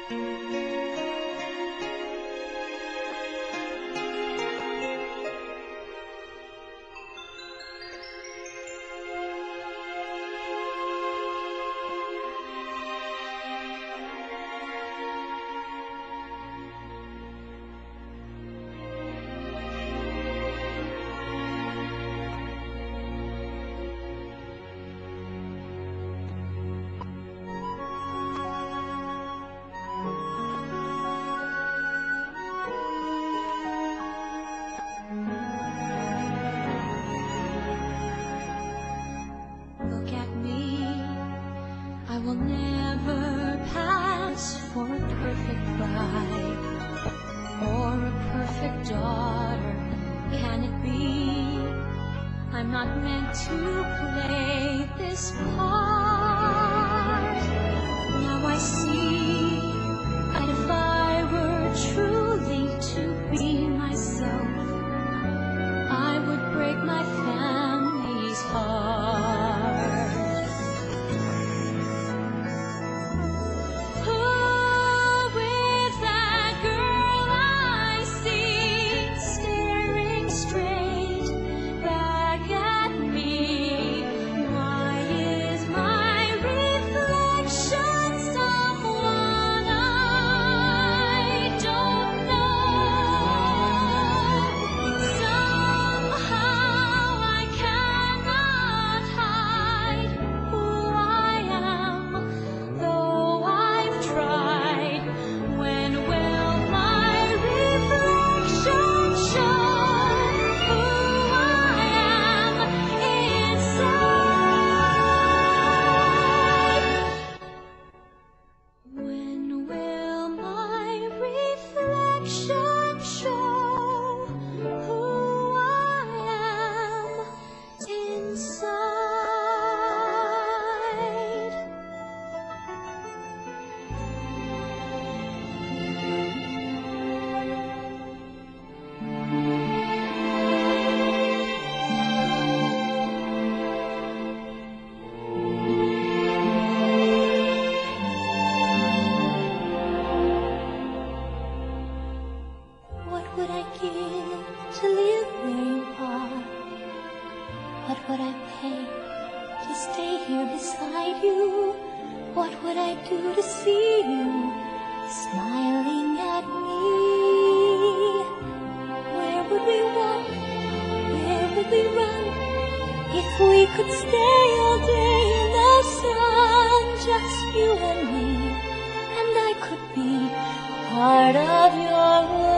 Look at me, I will never pass for a perfect bride or a perfect daughter. Can it be? I'm not meant to play this part. Now I see that if I were truly to be myself, I would break my family's heart. What would I give to live where you are? What would I pay to stay here beside you? What would I do to see you smiling at me? Where would we walk? Where would we run? If we could stay all day in the sun, just you and me, and I could be part of your life.